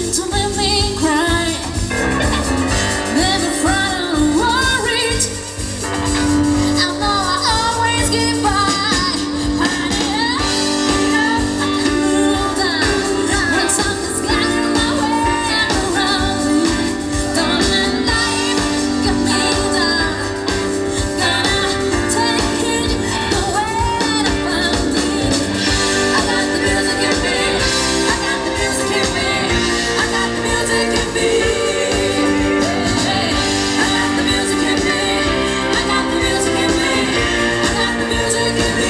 to make me cry. Never frightened or worried. I know I always get by. When something's getting my way around me, don't let life get me down. Gotta take it the way I found it. I got the music in me. I got the music in me. I got the music in me. I got the music in me. I got the music in me. I got the music in me.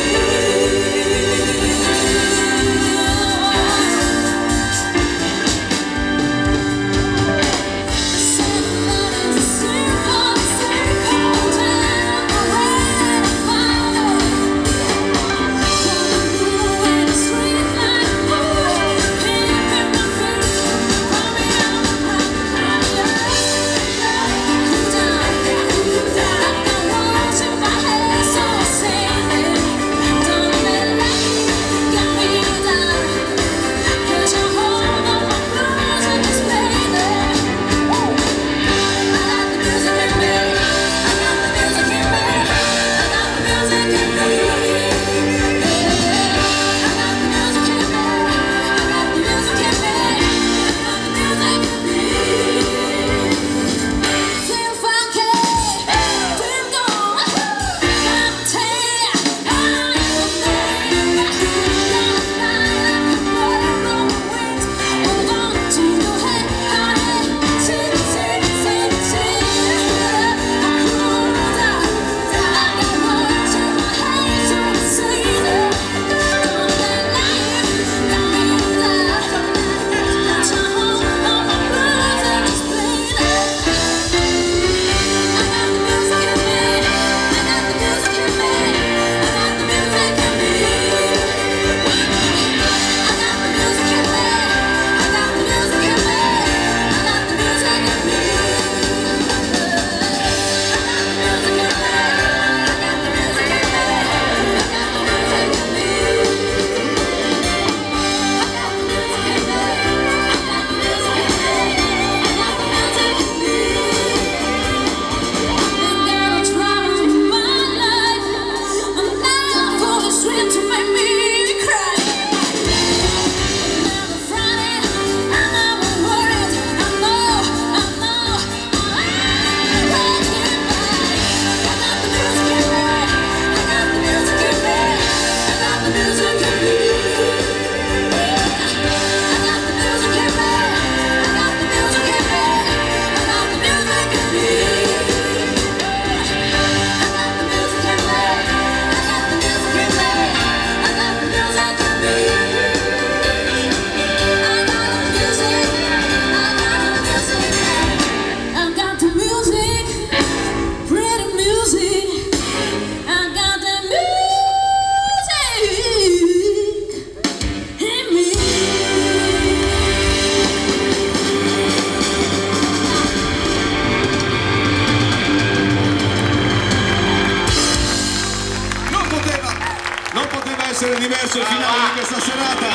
Essere diverso il finale di questa serata.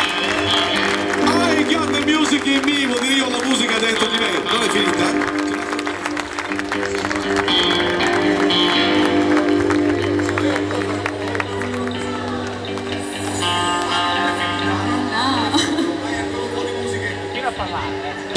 I got the music in me, vuol dire io ho la musica dentro di me. Non è finita? Continua a parlare.